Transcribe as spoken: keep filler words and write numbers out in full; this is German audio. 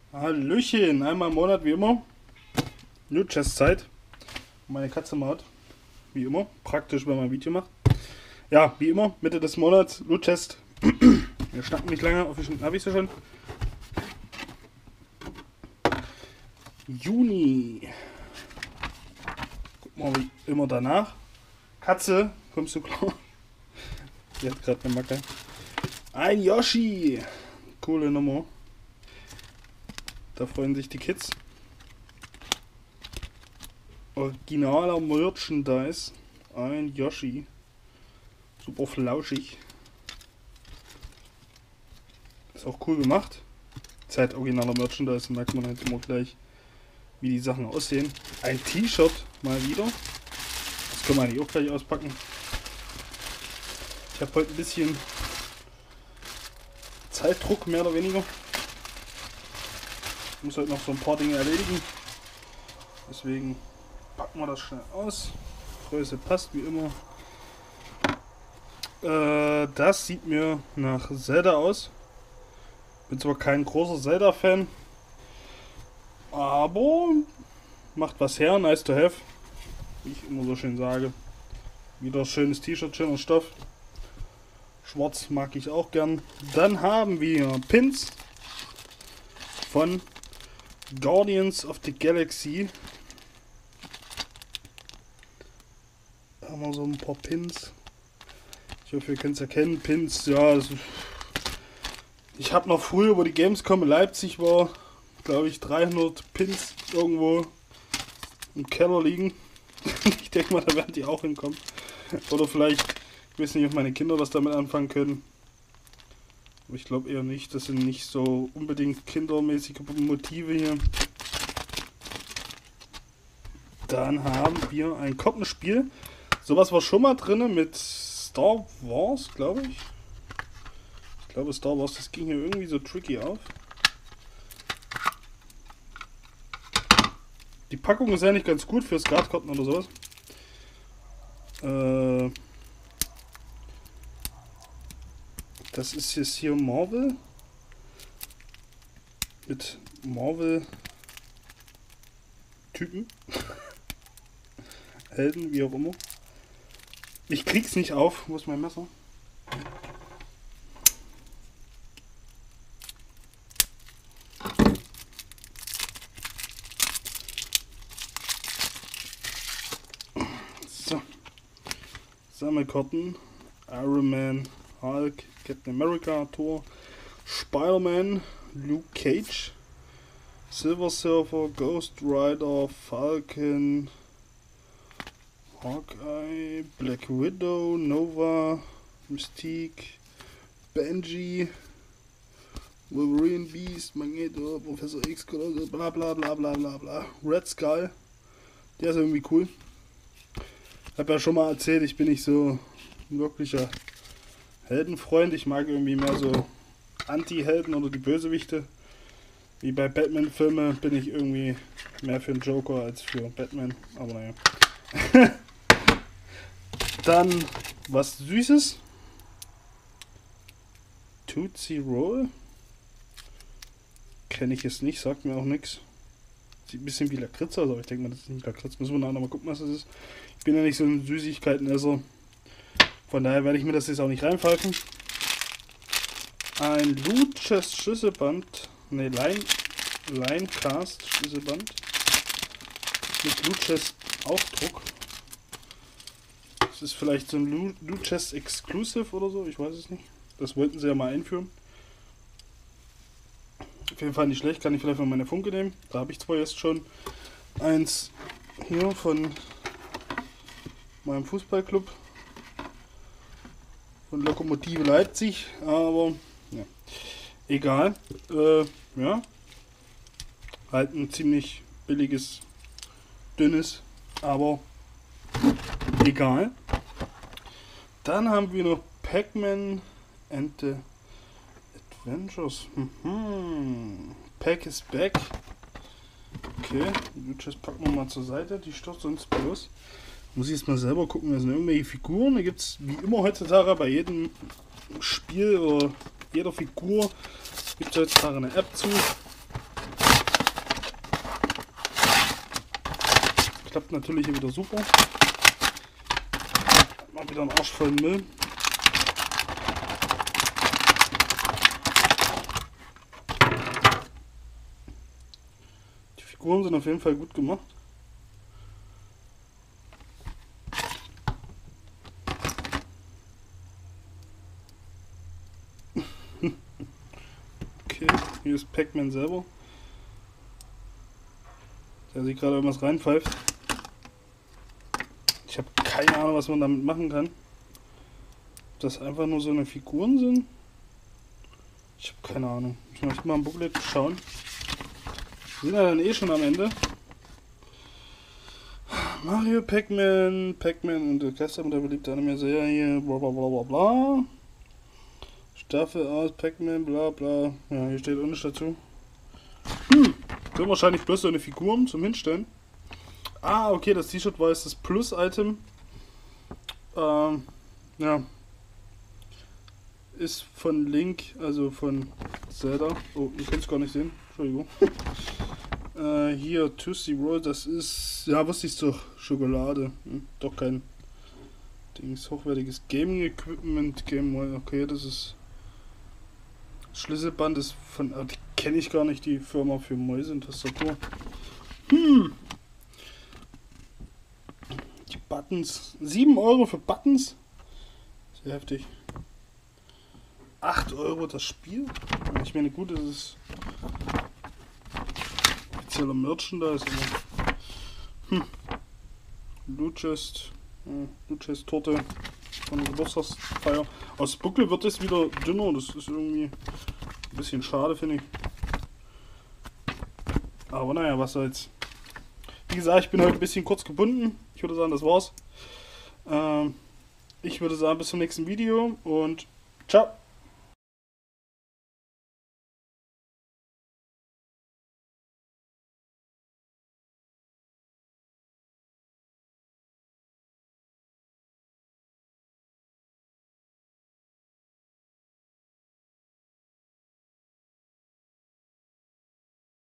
Hallöchen, einmal im Monat wie immer. Loot Chest Zeit. Meine Katze macht. Wie immer. Praktisch, wenn man ein Video macht. Ja, wie immer, Mitte des Monats, Loot Chest. Wir schnacken nicht lange, offiziell habe ich sie schon. Juni. Gucken wir mal wie immer danach. Katze, kommst du klar? Die hat gerade eine Macke. Ein Yoshi. Coole Nummer. Da freuen sich die Kids. Originaler Merchandise. Ein Yoshi. Super flauschig. Ist auch cool gemacht. Zeit originaler Merchandise, merkt man halt immer gleich, wie die Sachen aussehen. Ein T-Shirt mal wieder. Das können wir eigentlich auch gleich auspacken. Ich habe heute ein bisschen Zeitdruck, mehr oder weniger. Ich muss heute noch so ein paar Dinge erledigen. Deswegen packen wir das schnell aus. Größe passt wie immer. Äh, das sieht mir nach Zelda aus. Bin zwar kein großer Zelda-Fan, aber macht was her, nice to have. Wie ich immer so schön sage. Wieder schönes T-Shirt, schöner Stoff. Schwarz mag ich auch gern. Dann haben wir Pins von Guardians of the Galaxy. Da haben wir so ein paar Pins. Ich hoffe, ihr könnt es erkennen. Pins, ja. Das, ich habe noch früher, wo die Gamescom in Leipzig war, glaube ich, dreihundert Pins irgendwo im Keller liegen. Ich denke mal, da werden die auch hinkommen. Oder vielleicht, ich weiß nicht, ob meine Kinder was damit anfangen können. Aber ich glaube eher nicht. Das sind nicht so unbedingt kindermäßige Motive hier. Dann haben wir ein Kartenspiel. Sowas war schon mal drin mit Star Wars, glaube ich. Ich glaube Star Wars, das ging hier irgendwie so tricky auf. Die Packung ist eigentlich ganz gut für Skatkarten oder sowas. Äh, das ist jetzt hier Marvel. Mit Marvel Typen. Helden, wie auch immer. Ich krieg's nicht auf. Wo ist mein Messer? So. Sammelkarten. Iron Man, Hulk, Captain America, Thor, Spider-Man, Luke Cage, Silver Surfer, Ghost Rider, Falcon, Hawkeye, Black Widow, Nova, Mystique, Benji, Wolverine, Beast, Magneto, Professor X, bla bla bla bla bla bla. Red Skull, der ist irgendwie cool. Ich habe ja schon mal erzählt, ich bin nicht so ein wirklicher Heldenfreund. Ich mag irgendwie mehr so Anti-Helden oder die Bösewichte. Wie bei Batman-Filmen bin ich irgendwie mehr für den Joker als für Batman. Aber naja. Dann was Süßes. Tootsie Roll. Kenne ich jetzt nicht, sagt mir auch nichts. Sieht ein bisschen wie Lakritz aus, aber ich denke mal, das ist nicht Lakritz. Müssen wir nachher mal gucken, was das ist. Ich bin ja nicht so ein Süßigkeitenesser. Von daher werde ich mir das jetzt auch nicht reinpfeifen. Ein Loot Chest Schlüsselband. Ne, Line, Linecast Schlüsselband. Mit Loot Chest Aufdruck. Das ist vielleicht so ein Loot Chest Exclusive oder so, ich weiß es nicht. Das wollten sie ja mal einführen. Auf jeden Fall nicht schlecht, kann ich vielleicht mal meine Funke nehmen. Da habe ich zwar jetzt schon eins hier von meinem Fußballclub. Von Lokomotive Leipzig, aber ja, egal. Äh, ja, halt ein ziemlich billiges, dünnes, aber egal. Dann haben wir noch Pac-Man and the Adventures. Mhm. Pack is back. Okay, das packen wir mal zur Seite, die stört sonst bloß. Muss ich jetzt mal selber gucken, da sind irgendwelche Figuren. Da gibt es wie immer heutzutage bei jedem Spiel oder jeder Figur gibt es heutzutage eine App zu. klappt natürlich hier wieder super. Mal wieder einen Arsch voll Müll. Die Figuren sind auf jeden Fall gut gemacht. Okay, hier ist Pac-Man selber. Der sich gerade irgendwas reinpfeift. Ich habe keine Ahnung, was man damit machen kann. Ob das einfach nur so eine Figuren sind? Ich habe keine Ahnung. Ich möchte mal im Booklet schauen. Wir sind ja dann eh schon am Ende. Mario, Pac-Man, Pac-Man und der Orchester mit der beliebten Anime-Serie, bla bla bla bla bla. Staffel aus, Pac-Man, bla bla. Ja, hier steht auch nichts dazu. Hm, sind wahrscheinlich bloß so eine Figuren zum Hinstellen. Ah, okay, das T-Shirt war jetzt das Plus-Item. Ähm, ja. Ist von Link, also von Zelda. Oh, ihr könnt es gar nicht sehen. Entschuldigung. äh, hier, Tootsie Roll, das ist, ja, wusste ich doch, Schokolade. Hm, doch kein Dings, hochwertiges Gaming-Equipment. Game Boy, okay, das ist Schlüsselband, ist von, ah, die kenne ich gar nicht, die Firma für Mäuse und Tastatur. Hm. Die Buttons. sieben Euro für Buttons? Sehr heftig. acht Euro das Spiel? Ich meine, gut, das ist offizieller Merchandise, aber hm. Loot-Chest, äh, Loot-Chest-Torte von der Geburtstagsfeier. Aus Buckel wird es wieder dünner, das ist irgendwie ein bisschen schade, finde ich. Aber naja, was soll's. Wie gesagt, ich bin heute ein bisschen kurz gebunden. Ich würde sagen, das war's. Ähm, ich würde sagen, bis zum nächsten Video und ciao.